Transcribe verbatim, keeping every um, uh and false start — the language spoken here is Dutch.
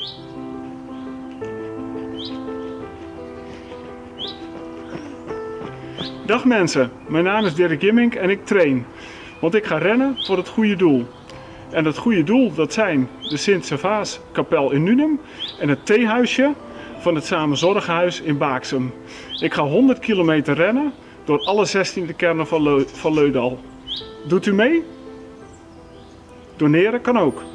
Dag mensen, mijn naam is Dirk Jimmink en ik train. Want ik ga rennen voor het goede doel. En het goede doel, dat zijn de Sint-Servaaskapel in Nunum en het theehuisje van het Samenzorgenhuis in Baaksum. Ik ga honderd kilometer rennen door alle zestien kernen van, Leu van Leudal. Doet u mee? Doneren kan ook.